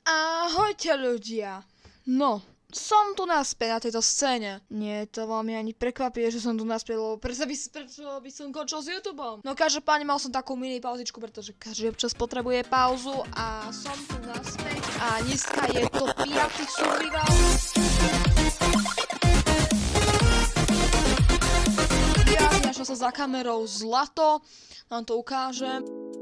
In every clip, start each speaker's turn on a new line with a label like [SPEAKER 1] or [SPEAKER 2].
[SPEAKER 1] Ahojte ľudia. No, som tu naspäť na tejto scéne. Nie, to vám ani prekvapuje, že som tu naspäť, lebo prečo by som končil s YouTubeom. No každopádne mal som takú mini pauzičku, pretože každý občas potrebuje pauzu a som tu naspäť. A dneska je to 5. survival. Ja našla sa za kamerou zlato, vám to ukážem.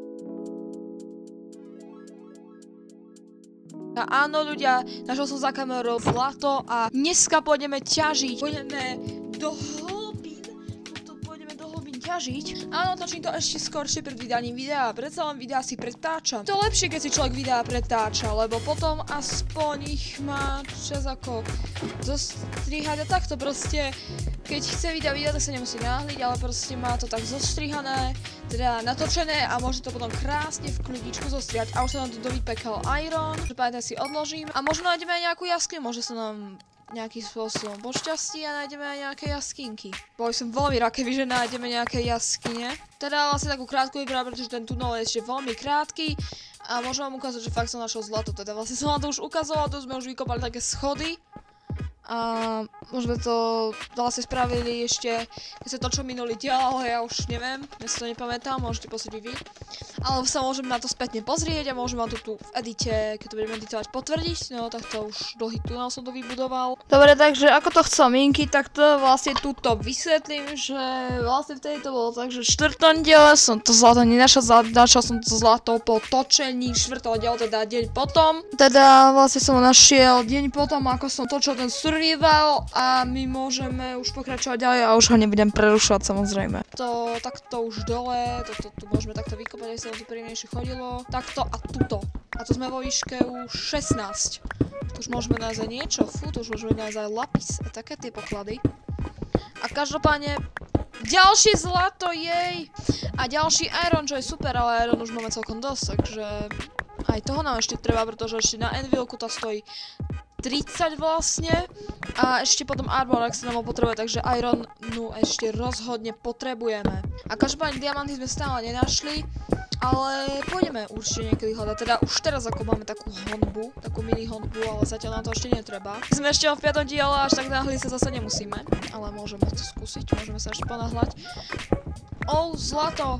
[SPEAKER 1] A áno ľudia, našiel som za kamerou zlato a dneska pôjdeme ťažiť. Pôjdeme do hlbín. Pôjdeme do hlbín ťažiť. Áno, točím to ešte skoršie pred vydaním videa. Predsa len videa si pretáčam. To je lepšie, keď si človek videa pretáča, lebo potom aspoň ich má čas ako zostrihať a takto proste. Keď chce videa, tak sa nemusí náhliť, ale proste má to tak zostrihané, teda natočené a môže to potom krásne v kľudičku zostrihať. A už sa nám tu dovypekal iron, že pamätaj si odložím. A možno nájdeme aj nejakú jaskyňu, môže sa nám nejakým spôsobom pošťastí a nájdeme aj nejaké jaskinky. Bol som veľmi rád, že nájdeme nejaké jaskyne. Teda vlastne takú krátku vybrať, pretože ten tunel je ešte veľmi krátky. A môžem vám ukázať, že fakt som našiel zlato. Teda vlastne som vám to už ukazoval, tu sme už vykopali také schody. A možno to vlastne spravili ešte, keď sa točil minulý diel, ale ja už neviem, ja si to nepamätám, môžete posúdiť vy. Ale sa môžeme na to spätne pozrieť a môžem vám to tu v edite, keď to budeme editovať, potvrdiť. No tak to už dlhý tunel som to vybudoval. Dobre, takže ako to chcel Minky, tak to vlastne tuto vysvetlím, že vlastne vtedy to bolo tak, že v 4. diele som to zlato nenašiel, našel som to zlato po točení 4. dielu, teda deň potom. Teda vlastne som ho našiel deň potom, ako som točil ten survival a my môžeme už pokračovať ďalej a už ho nebudem prerušovať samozrejme. To takto už dole, toto tu môžeme takto vykopať, aby sa to príjemnejšie chodilo. Takto a tuto. A to sme vo výške už 16. Tu už môžeme nájsť aj niečo, tu už môžeme nájsť aj lapis a také tie poklady. A každopádne ďalšie zlato, jej! A ďalší iron, čo je super, ale iron už máme celkom dosť, takže aj toho nám ešte treba, pretože ešte na Anvilku to stojí 30 vlastne a ešte potom armor, ak sa nám ho potrebuje, takže iron ešte rozhodne potrebujeme. A každopádne diamanty sme stále nenašli, ale pôjdeme určite niekedy hľadať, teda už teraz ako máme takú honbu, takú mini honbu, ale zatiaľ nám to ešte netreba. Sme ešte v 5. diele, až tak náhli sa zase nemusíme, ale môžeme to skúsiť, môžeme sa ešte ponáhľať. Zlato!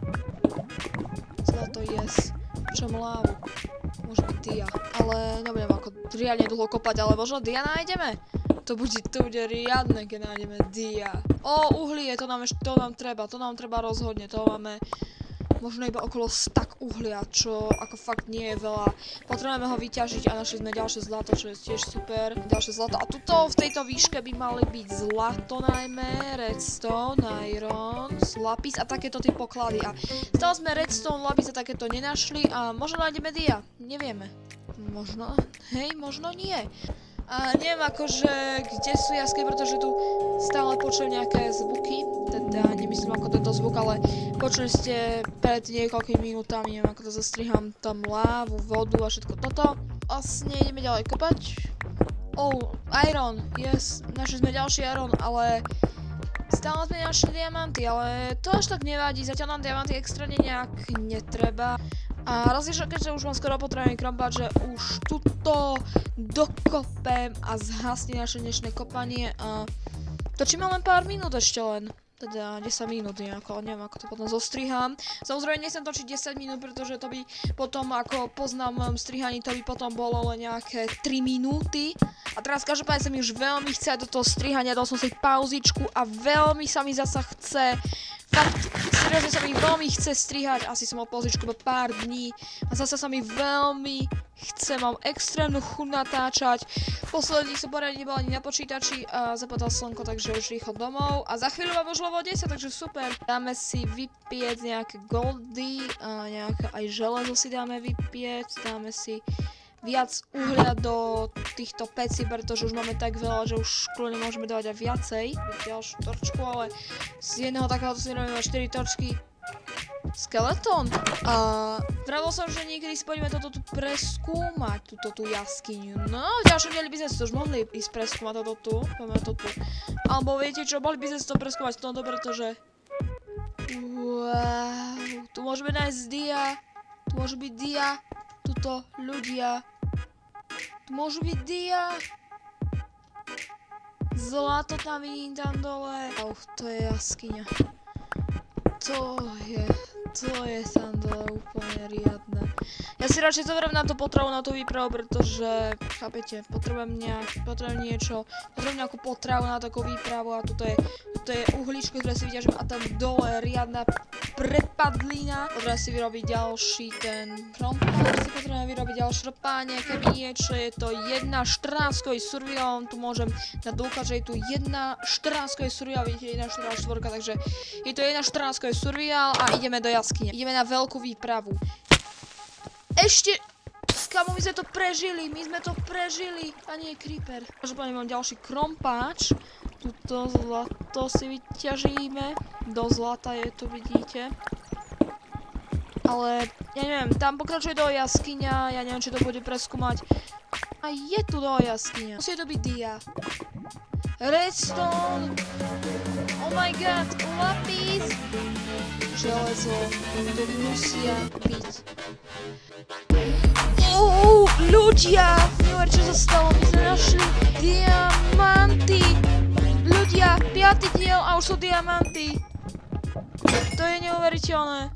[SPEAKER 1] Zlato, yes. Čo lávu. Môže byť dia, ale nebudem ako riadne dlho kopať, ale možno dia nájdeme. To bude riadne, keď nájdeme dia. Uhlie, to nám treba rozhodne, to máme možno iba okolo stack uhlia, čo ako fakt nie je veľa. Potrebujeme ho vyťažiť a našli sme ďalšie zlato, čo je tiež super. Ďalšie zlato. A tuto v tejto výške by mali byť zlato najmä, redstone, iron, lapis a takéto tie poklady. A stále sme redstone, lapis a takéto nenašli a možno nájdeme dia. Nevieme. Možno, hej, možno nie. A neviem akože, kde sú jaskyne, pretože tu stále počujem nejaké zvuky, teda nemyslím ako tento zvuk, ale počuli ste pred niekoľkými minútami, neviem ako to zastriham, tam lávu, vodu a všetko toto. Vlastne ideme ďalej kopať. Iron, yes, našli sme ďalší iron, ale stále sme našli diamanty, ale to až tak nevadí, zatiaľ nám diamanty extra nejak netreba. A rozlišam, keďže už mám skoro potrebujem krompať, že už tuto dokopem a zhasne naše dnešné kopanie a točíme len pár minút ešte len. Teda 10 minút nejako, neviem ako to potom zostrihám. Samozrejme nechcem točiť 10 minút, pretože to by potom ako poznám v mojom strihaní, to by potom bolo len nejaké 3 minúty. A teraz každopádne sa mi už veľmi chce do toho strihania, dal som si pauzičku a veľmi sa mi zasa chce. Fakt, seriózne sa mi veľmi chce strihať, asi som mal pauzičku iba pár dní a zase sa mi veľmi chce, mám extrémnu chuť natáčať. Posledný som poriadne nebol ani na počítači a zapadal slnko, takže už rýchlo domov a za chvíľu mám už level 10, takže super. Dáme si vypiec nejaké goldy a nejaké aj železo si dáme vypiec, dáme si viac uhlia do týchto pecí, pretože už máme tak veľa, že už kľudne môžeme dávať aj viacej. Ďalšiu torčku, ale z jedného takéhoto si robíme 4 torčky. Skeleton. A vravil som, že niekedy si poďme toto tu preskúmať, túto jaskyňu. No, v ďalšom dieli by sme si to už mohli ísť preskúmať toto tu. Poďme to tu. Alebo viete čo, mohli by sme si to preskúmať v tomto, pretože wow, tu môžeme nájsť dia, tu môže byť dia, tuto ľudia. Tu môžu byť dia. Zlato tam vidím tam dole. To je jaskyňa. To je tam dole úplne riadne. Ja si radšej zoberiem na to potravu, na tú výpravu, pretože, chápete, potrebujem niečo, potrebujem nejakú potravu na takú výpravu a toto je uhlíčko, ktoré si vyťažím a tam dole je riadna prepadlina. Potrebujem si vyrobiť ďalší ten krompáč, si potrebujem vyrobiť ďalšie ropáne, kamieniečo, je to 1.14-kový survival, tu môžem na dôkaz, že je tu 1.14-kový survival, vidíte 1.14, takže je to 1.14-kový survival a ideme do jaskyne. Ideme na veľkú výpravu. Ešte, kamo, my sme to prežili, a nie creeper. Každopádne mám ďalší krompáč, tuto zlato si vyťažíme, do zlata je to, vidíte. Ale, ja neviem, tam pokračuje do jaskyňa, ja neviem, či to bude preskúmať. A je tu do jaskyňa, musí to byť dia. Redstone, oh my god, lapis. Železo, to musia byť. Ľudia, neviem, čo sa stalo, my sme našli diamanty. Ľudia, 5. diel a už sú diamanty. To je neuveriteľné.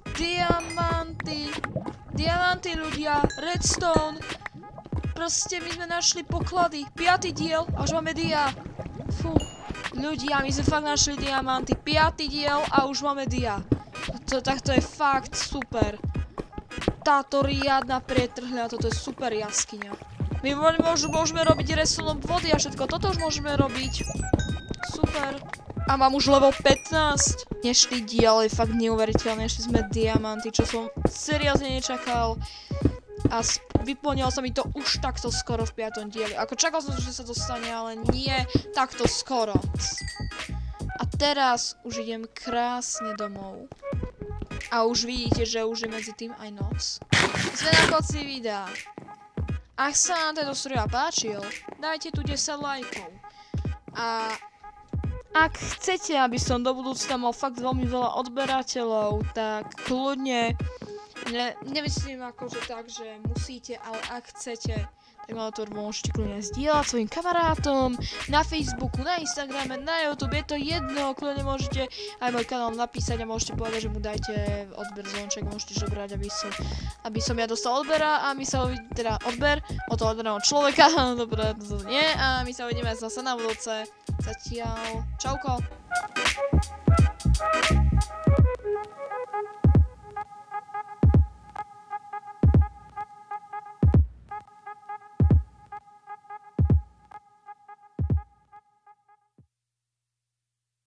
[SPEAKER 1] Diamanty ľudia, redstone. Proste my sme našli poklady, 5. diel a už máme dia. Fú, ľudia, my sme fakt našli diamanty, 5. diel a už máme dia. Tak to je fakt super. Táto riadna prietrhľa, toto je super jaskyňa. My môžeme robiť restonom vody a všetko, toto už môžeme robiť. Super. A mám už level 15. Dnešný diel je fakt neuveriteľný, ešte sme diamanty, čo som seriózne nečakal. A vyplnilo sa mi to už takto skoro v 5. dieli. Ako čakal som, že sa to stane, ale nie takto skoro. A teraz už idem krásne domov. A už vidíte, že už je medzi tým aj noc. Sme na konci videa. Ak sa vám tento stream páčil, dajte tu 10 lajkov. A ak chcete, aby som do budúcna mal fakt veľmi veľa odberateľov, tak kľudne, nemyslím akože tak, že musíte, ale ak chcete, tak ma to môžete kľudne zdieľať svojim kamarátom, na Facebooku, na Instagrame, na YouTube, je to jedno, kľudne môžete aj môj kanál napísať a môžete povedať, že mu dajte odber zvonček, môžete žobrať, aby som ja dostal odbera a my sa teda odber od toho odberného človeka, dobre, to nie, a my sa uvidíme zase na budúce. Zatiaľ, čauko.